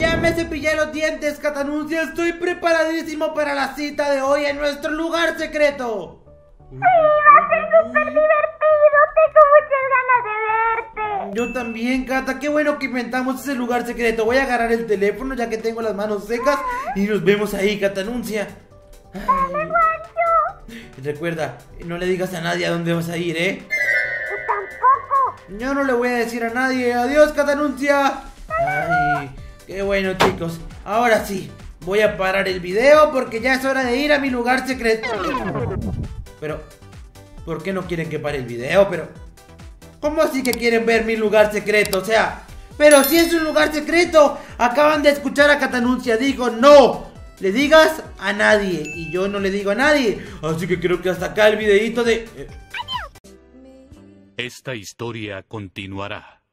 Ya me cepillé los dientes, Catanuncia. Estoy preparadísimo para la cita de hoy en nuestro lugar secreto. Sí, va a ser súper divertido. Tengo muchas ganas de verte. Yo también, Cata. Qué bueno que inventamos ese lugar secreto. Voy a agarrar el teléfono ya que tengo las manos secas y nos vemos ahí, Catanuncia. Dale, guacho. Recuerda, no le digas a nadie a dónde vas a ir, ¿eh? Tú tampoco. Yo no le voy a decir a nadie. Adiós, Catanuncia. Ay, qué bueno, chicos. Ahora sí, voy a parar el video porque ya es hora de ir a mi lugar secreto. Pero, ¿por qué no quieren que pare el video? Pero, ¿cómo así que quieren ver mi lugar secreto? O sea, pero si es un lugar secreto. Acaban de escuchar a Catanuncia. Dijo, no le digas a nadie. Y yo no le digo a nadie. Así que creo que hasta acá el videito de... Esta historia continuará.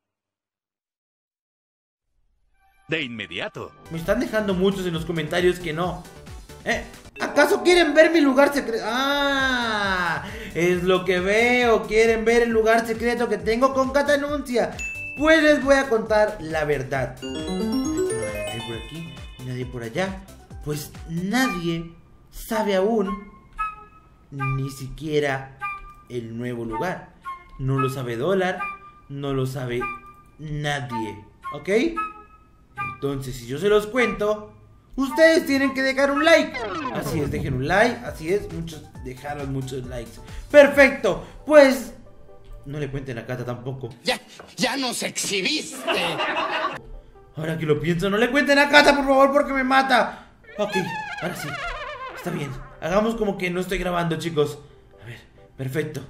De inmediato. Me están dejando muchos en los comentarios que no. ¿Acaso quieren ver mi lugar secreto? Ah, es lo que veo. Quieren ver el lugar secreto que tengo con Catanuncia. Pues les voy a contar la verdad. Nadie por aquí, nadie por allá. Pues nadie sabe aún ni siquiera el nuevo lugar. No lo sabe Dólar, no lo sabe nadie, ¿ok? Entonces, si yo se los cuento, ustedes tienen que dejar un like. Así es, dejen un like, así es, dejaron muchos likes. Perfecto, pues no le cuenten a Cata tampoco. Ya nos exhibiste. Ahora que lo pienso, no le cuenten a Cata, por favor, porque me mata. Ok, ahora sí, está bien. Hagamos como que no estoy grabando, chicos. A ver, perfecto.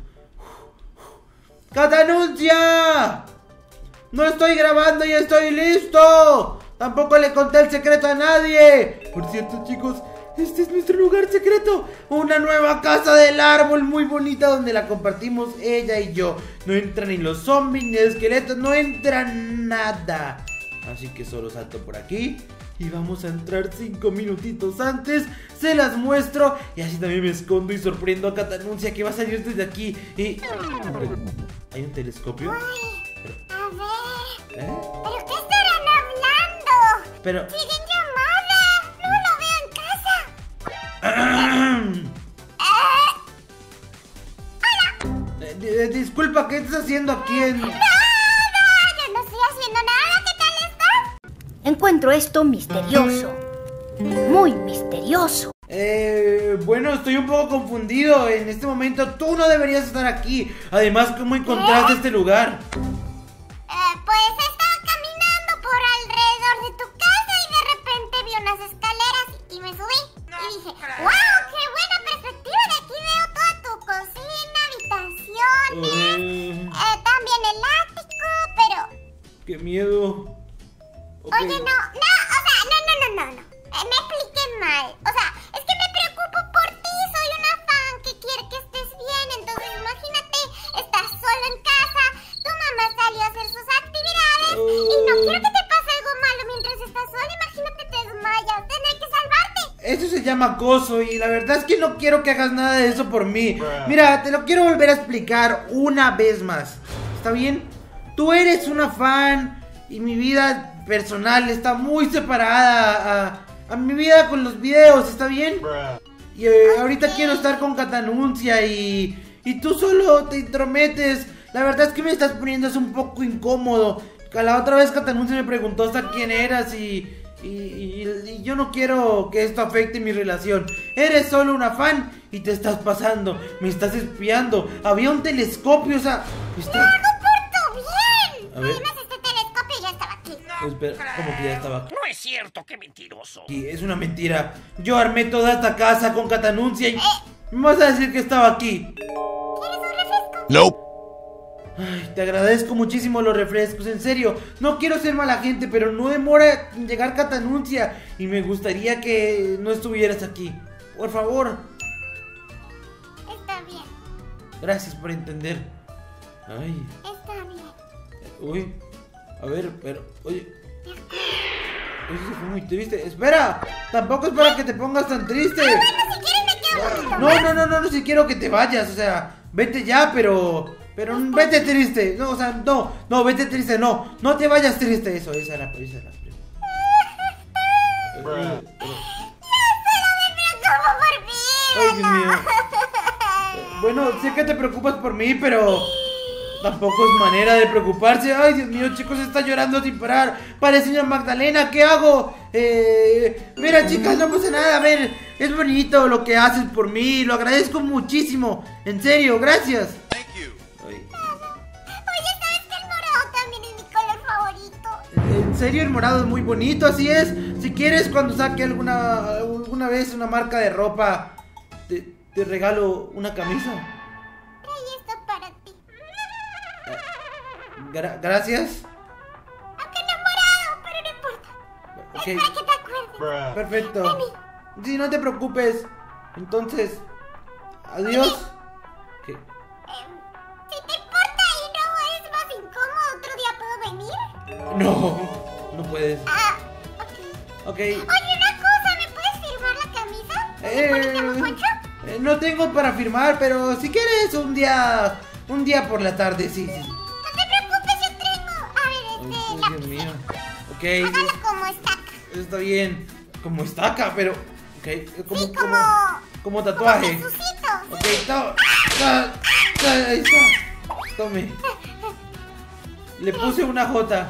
¡Catanuncia! No estoy grabando y estoy listo. Tampoco le conté el secreto a nadie. Por cierto, chicos, este es nuestro lugar secreto. Una nueva casa del árbol muy bonita donde la compartimos ella y yo. No entran ni los zombies ni esqueletos, no entra nada. Así que solo salto por aquí y vamos a entrar 5 minutitos antes. Se las muestro y así también me escondo y sorprendo a Catanuncia que va a salir desde aquí. Y... ¿hay un telescopio? Pero, a ver... ¿Pero qué estarán hablando? Pero... ¡Siguen llamada! ¡No lo veo en casa! Disculpa, ¿qué estás haciendo aquí en...? ¡No! Yo no estoy haciendo nada. ¿Qué tal estás? Encuentro esto misterioso. Muy misterioso. Bueno, estoy un poco confundido. En este momento tú no deberías estar aquí. Además, ¿cómo encontraste este lugar? Pues estaba caminando por alrededor de tu casa y de repente vi unas escaleras y me subí. Y dije, ¡wow! ¡Qué buena perspectiva! De aquí veo toda tu cocina, habitaciones, también el ático, pero... ¡Qué miedo! Okay. Oye, no. Me expliqué mal. O sea, es que me preocupo por ti. Soy una fan que quiere que estés bien. Entonces, imagínate, estás solo en casa. Tu mamá salió a hacer sus actividades. Y no quiero que te pase algo malo mientras estás sola. Imagínate, te desmayas. Tendré que salvarte. Eso se llama acoso y la verdad es que no quiero que hagas nada de eso por mí. Mira, te lo quiero volver a explicar una vez más. ¿Está bien? Tú eres una fan y mi vida personal está muy separada a mi vida con los videos, ¿está bien? Y ahorita quiero estar con Catanuncia y tú solo te intrometes. La verdad es que me estás poniendo un poco incómodo. La otra vez Catanuncia me preguntó hasta quién eras y yo no quiero que esto afecte mi relación. Eres solo una fan y te estás pasando. Me estás espiando. Había un telescopio, o sea... ¡Me hago por tu bien! A ver. Además, este telescopio ya estaba aquí. Espera, ¿cómo que ya estaba aquí? No es cierto, qué mentiroso. Sí, es una mentira. Yo armé toda esta casa con Catanuncia y... ¿me vas a decir que estaba aquí? ¿Quieres un refresco? No. Ay, te agradezco muchísimo los refrescos, en serio. No quiero ser mala gente, pero no demora en llegar Catanuncia. Y me gustaría que no estuvieras aquí. Por favor. Está bien. Gracias por entender. Ay. Está bien. Uy. A ver, pero... Oye. Eso se fue muy triste. ¡Espera! Tampoco es para que te pongas tan triste. Bueno, si quieres me quedo un poquito más. No, si quiero que te vayas. O sea, vete ya, pero vete triste. No, o sea, no, vete triste, no te vayas triste. Esa es la primera. preocupo por mí. Ay, Dios mío. Bueno, sé que te preocupas por mí, pero tampoco es manera de preocuparse. Ay, Dios mío, chicos, está llorando sin parar. Parece una Magdalena, ¿qué hago? Mira, chicas, no pasa nada. A ver, es bonito lo que haces por mí. Lo agradezco muchísimo. En serio, gracias. Ay, Oye, ¿sabes que el morado también es mi color favorito? en serio, el morado es muy bonito, así es. Si quieres, cuando saque alguna vez una marca de ropa, te regalo una camisa. Ahí está para ti. Gracias. Aunque no es morado, pero no importa. Ok, Es para que te acuerdes. perfecto. Sí, no te preocupes. Entonces, adiós. ¿Qué? Si te importa y no es más incómodo, ¿otro día puedo venir? No, no puedes. Ah, ok. Ok. Oye, una cosa, ¿me puedes firmar la camisa? ¿Me pones como Poncho? No tengo para firmar, pero si quieres un día por la tarde, sí. No te preocupes, yo tengo. A ver, Ay, la Dios mío. Ok, hágalo como estaca. está bien. Como estaca, pero... Ok, Sí, como tatuaje. Jesucitos. Ok, ahí está. Tome. Le puse una J.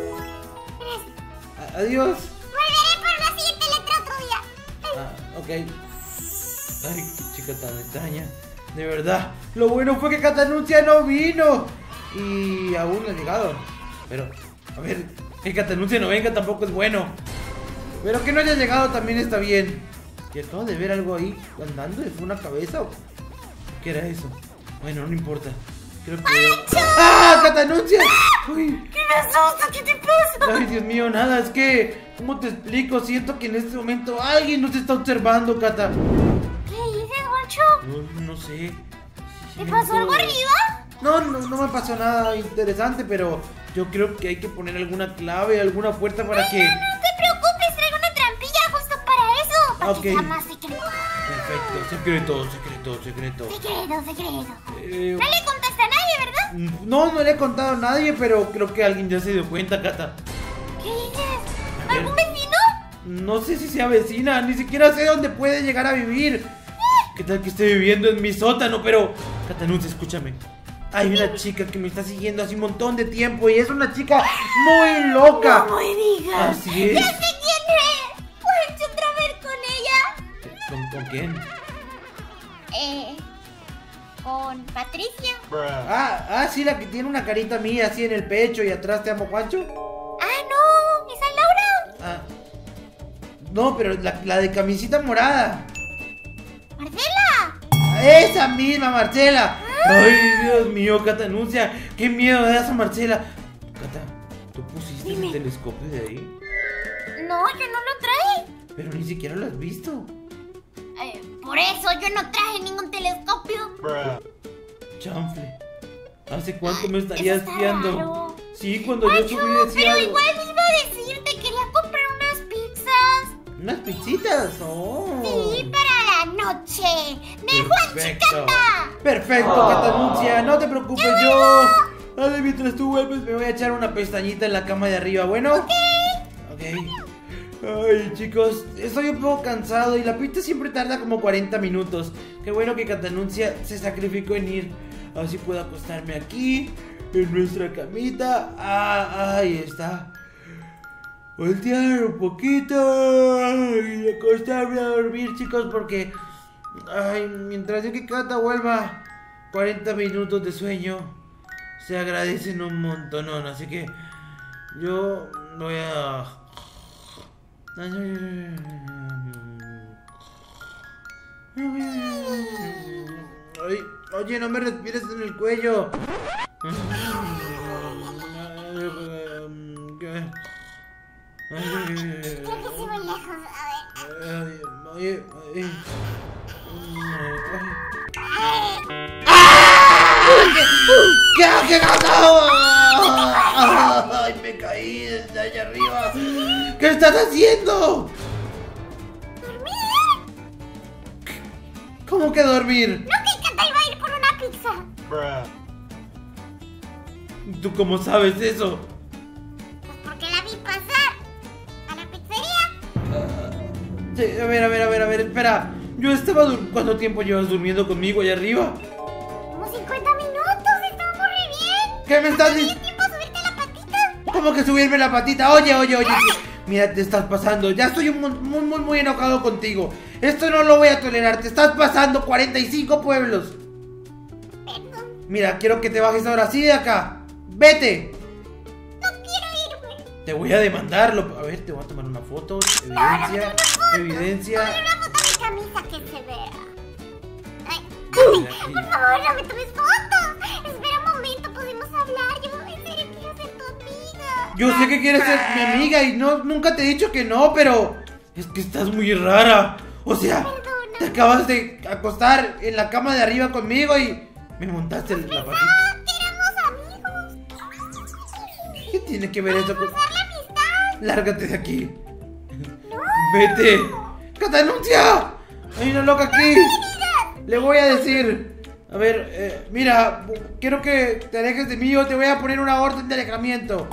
Adiós. Volveré por la siguiente letra otro día. Ok. Ay, qué chica tan extraña. De verdad. Lo bueno fue que Catanuncia no vino. Y aún no ha llegado. Pero, a ver, que Catanuncia no venga tampoco es bueno. Pero que no haya llegado también está bien. Y acabo de ver algo ahí andando. ¿Fue una cabeza o qué era eso? Bueno, no importa. Creo que... ¡Ah! ¡Catanuncia! ¡Uy! ¿Qué me asusta? ¿Qué te pasa? Ay, Dios mío, nada, es que... ¿Cómo te explico? Siento que en este momento alguien nos está observando, Cata. ¿Qué dices, Goncho? No sé. ¿Te pasó algo arriba? No me pasó nada interesante, pero yo creo que hay que poner alguna clave, alguna puerta para que... No te preocupes, traigo una trampilla justo para eso. Para Ok. que sea más secreto. Perfecto, secreto. Secreto. No le contaste a nadie, ¿verdad? No le he contado a nadie, pero creo que alguien ya se dio cuenta, Cata. ¿Qué dices? ver. ¿Algún vecino? No sé si sea vecina, ni siquiera sé dónde puede llegar a vivir. ¿Qué tal que esté viviendo en mi sótano? Pero, Catanuncia, escúchame. Hay una chica que me está siguiendo hace un montón de tiempo y es una chica muy loca. No me digas. Así es. ¡Ya sé quién es! ¿Puedes otra vez con ella? ¿Con quién? Con Patricia. Sí, la que tiene una carita mía así en el pecho y atrás te amo, Juancho. Ah, no, esa es Laura. No, pero la de camisita morada. Marcela. Esa misma, Marcela. Ay, Dios mío, Catanuncia. Qué miedo de esa Marcela. Cata, ¿tú pusiste ese telescopio de ahí? No, yo no lo traje. Pero ni siquiera lo has visto. Por eso yo no traje ningún telescopio. Chanfle. ¿Hace cuánto me Eso estarías está espiando? raro. Sí, cuando yo subí decía Pero algo. igual me iba a decirte, quería comprar unas pizzas. Unas pizzitas. Oh. Sí, para la noche. De Juan Perfecto. Chicata. Perfecto, Catanuncia. No te preocupes, yo. Dale, mientras tú vuelves, me voy a echar una pestañita en la cama de arriba. ¿Bueno? Ok. Ay, chicos, estoy un poco cansado y la pizza siempre tarda como 40 minutos. Qué bueno que Catanuncia se sacrificó en ir. Así puedo acostarme aquí, en nuestra camita. Ahí está. Voltear un poquito y acostarme a dormir, chicos, porque... Ay, mientras yo que Cata vuelva, 40 minutos de sueño se agradecen un montón. Así que yo voy a... Ay, oye, no me respires en el cuello. Creo que sí muy lejos. A ver. Oye. ¿Qué pasó? Ay, me caí desde allá arriba. ¿Qué estás haciendo? ¿Dormir? ¿Cómo que dormir? No, que Cata iba a ir por una pizza. ¿Tú cómo sabes eso? Pues porque la vi pasar a la pizzería. Sí, a ver, espera. Yo estaba... ¿Cuánto tiempo llevas durmiendo conmigo allá arriba? Como 50 minutos, estábamos re bien. ¿Qué me estás diciendo? ¿Tienes tiempo a subirte la patita? ¿Cómo que subirme la patita? Oye. Mira, te estás pasando. Ya estoy muy enojado contigo. Esto no lo voy a tolerar. Te estás pasando 45 pueblos. Perdón, Mira, quiero que te bajes ahora sí de acá. Vete. no quiero irme. Te voy a demandarlo. A ver, te voy a tomar una foto. Evidencia. Ponle una foto a mi camisa que se vea. Ay, Mira aquí. por favor, no me tomes fotos. Espera un momento, podemos hablar. Yo en serio quiero ser tu amiga. Yo sé que quieres ser mi amiga y nunca te he dicho que no, pero es que estás muy rara. O sea, Perdona. te acabas de acostar en la cama de arriba conmigo y me montaste en la patita. Ah, que éramos amigos. ¿Qué tiene que ver eso con...? Usar la amistad. Lárgate de aquí. Vete. ¡Catanuncia! Hay una loca aquí. Le voy a decir. A ver, mira, quiero que te alejes de mí o te voy a poner una orden de alejamiento.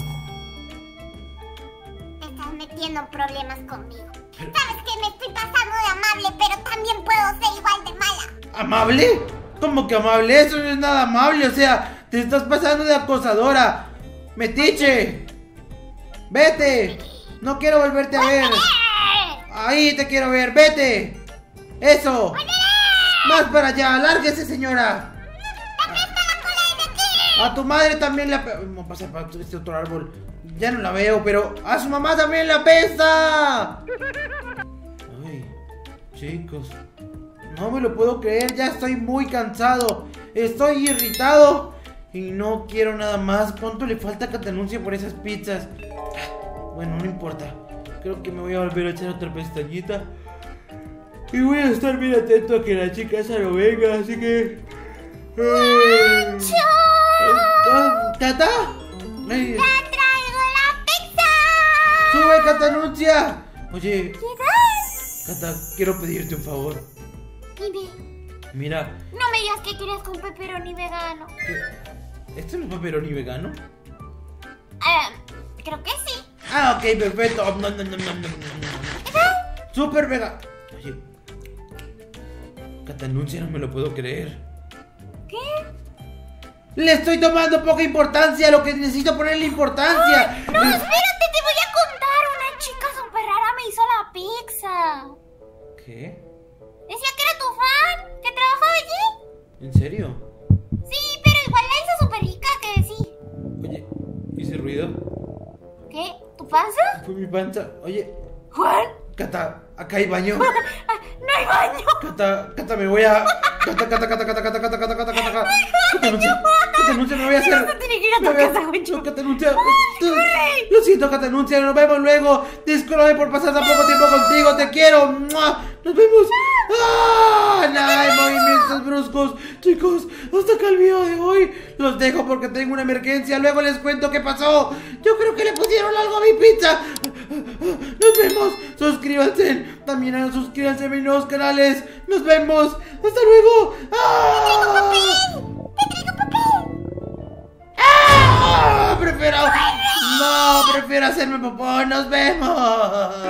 Te estás metiendo en problemas conmigo. Sabes que me estoy pasando de amable, pero también puedo ser igual de mala. ¿Amable? ¿Cómo que amable? Eso no es nada amable, o sea, te estás pasando de acosadora. ¡Metiche! ¡Vete! No quiero volverte a ver. Ahí te quiero ver, vete. Eso. Más para allá, lárguese, señora. A tu madre también la... Vamos a pasar para este otro árbol. Ya no la veo, pero a su mamá también la pesa. Ay, chicos, no me lo puedo creer. Ya estoy muy cansado. Estoy irritado y no quiero nada más. ¿Cuánto le falta a Catanuncia por esas pizzas? Bueno, no importa. Creo que me voy a volver a echar otra pestañita. Y voy a estar bien atento a que la chica esa no venga, así que... ¿Tata? Ay, ¡Te traigo la pizza! ¡sube, Catanuncia! Oye, ¿Qué Cata, quiero pedirte un favor. Dime, Mira, no me digas que quieres con pepperoni vegano. ¿esto no es pepperoni vegano? Creo que sí. Ah, ok, perfecto. Super vegano. Oye, Catanuncia, no me lo puedo creer. ¿Qué? Le estoy tomando poca importancia a lo que necesito ponerle importancia. No, espérate, te voy a contar. Una chica súper rara me hizo la pizza. ¿Qué? Decía que era tu fan, que trabajaba allí. ¿En serio? Sí, pero igual la hizo súper rica, que sí. Oye, ¿hice ruido? ¿Qué? ¿Tu panza? Fue mi panza. Oye, ¿Cuál? Cata, acá hay baño. No hay baño. Cata, me voy a... Cata. Catanuncia, me voy a hacer... Se tiene que ir a tu casa, Juancho. No, Catanuncia. Lo siento, Catanuncia, nos vemos luego. Discúlpame por pasar tan poco tiempo contigo, te quiero. ¡Mua! Nos vemos. ¡Ah! Nada de movimientos bruscos. Chicos, hasta acá el video de hoy. Los dejo porque tengo una emergencia. Luego les cuento qué pasó. Yo creo que le pusieron algo a mi pizza. Nos vemos. Suscríbanse. También suscríbanse a mis nuevos canales. Nos vemos. Hasta luego. ¡Ah! ¡Te traigo papel! ¡Ah! Prefiero hacerme popó. Nos vemos.